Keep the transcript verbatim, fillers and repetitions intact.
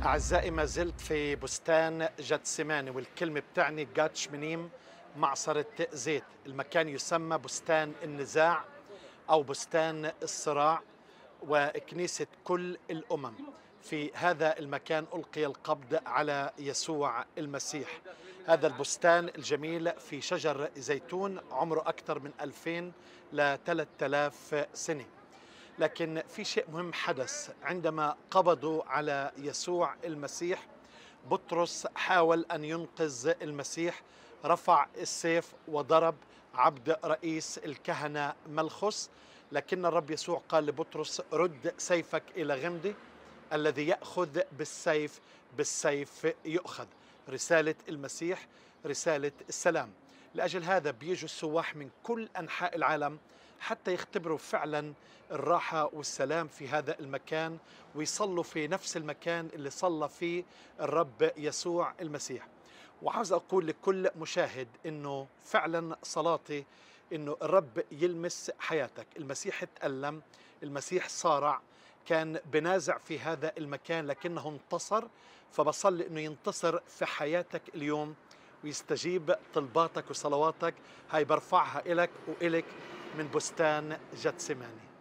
أعزائي، ما زلت في بستان جتسماني، والكلمة بتعني جاتش منيم، معصرة زيت. المكان يسمى بستان النزاع أو بستان الصراع، وكنيسة كل الأمم. في هذا المكان ألقي القبض على يسوع المسيح. هذا البستان الجميل في شجر زيتون عمره أكثر من ألفين ل ثلاثة آلاف سنة. لكن في شيء مهم حدث عندما قبضوا على يسوع المسيح. بطرس حاول أن ينقذ المسيح، رفع السيف وضرب عبد رئيس الكهنة ملخص، لكن الرب يسوع قال لبطرس: رد سيفك إلى غمدي، الذي يأخذ بالسيف بالسيف يؤخذ. رسالة المسيح رسالة السلام. لأجل هذا بيجوا السواح من كل أنحاء العالم حتى يختبروا فعلا الراحة والسلام في هذا المكان، ويصلوا في نفس المكان اللي صلى فيه الرب يسوع المسيح. وعاوز أقول لكل مشاهد إنه فعلا صلاتي إنه الرب يلمس حياتك. المسيح تألم، المسيح صارع، كان بنازع في هذا المكان لكنه انتصر. فبصلي إنه ينتصر في حياتك اليوم ويستجيب طلباتك وصلواتك. هاي برفعها إلك وإلك من بستان جتسماني.